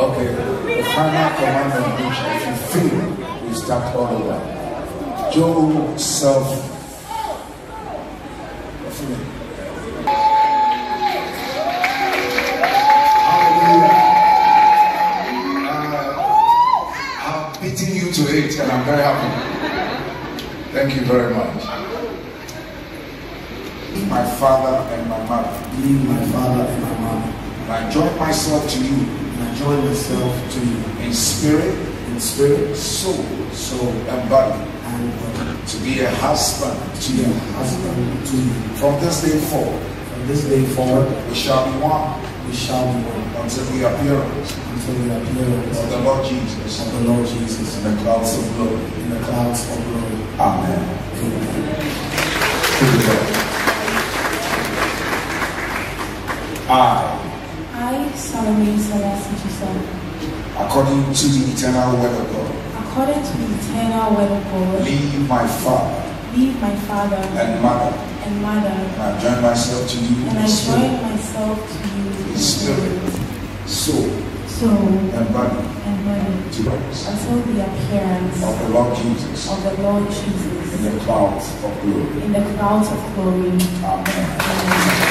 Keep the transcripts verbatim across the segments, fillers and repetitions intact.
Okay, the final commandment which if you fail, we start all over. Joseph. Hallelujah. Uh, I'm beating you to it and I'm very happy. Thank you very much. My father and my mother. Leave my father and my mother. And I join myself to you. And I join myself to you. In spirit, in spirit, soul, soul, and body. And body. To be a husband to you. Husband to you. From this day forward. From this day forward. We shall be one. We shall be one. Until the appearance. Until the appearance of the Lord Jesus. Of the Lord Jesus. In the clouds of glory. In the clouds of glory. Amen. Amen. I, I, Salome Selassie Chisholm, according to the eternal word of God, according to the eternal word of God, leave my father, leave my father and mother, and mother, and I join myself to you, and I join myself to you, in spirit, soul, soul, and body, and body, to us, until the appearance of the Lord Jesus, of the Lord Jesus, in the clouds of glory. in the clouds of glory. Amen. Amen.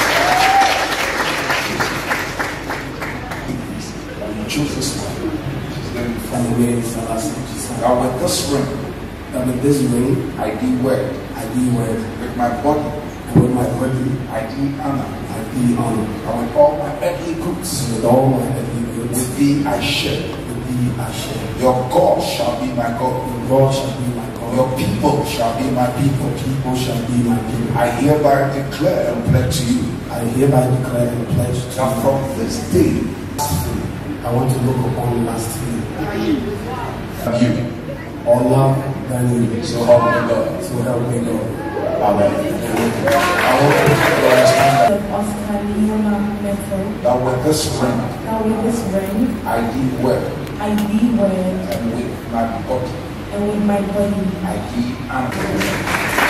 Choose this one. Salome Selassie Chisholm. Now with this ring, That with this ring, I do wed. I do wed. With my body, And with my body, I do honor. I do honor. And with all my earthly goods, And with all my earthly goods, with thee I share. with thee I share. Your God shall be my God. Your God shall be my God. Your people shall be my people. Your people shall be my people. I hereby declare and pledge to you I hereby declare and pledge to that you from this day, I want to look upon lastly you, all love than you. so help me God. So help me God. Amen. I want you to understand Oscar Leona Mettle, that with this ring, now with this ring, I did well, I thee wed, and with my body, and with my body, I did honor.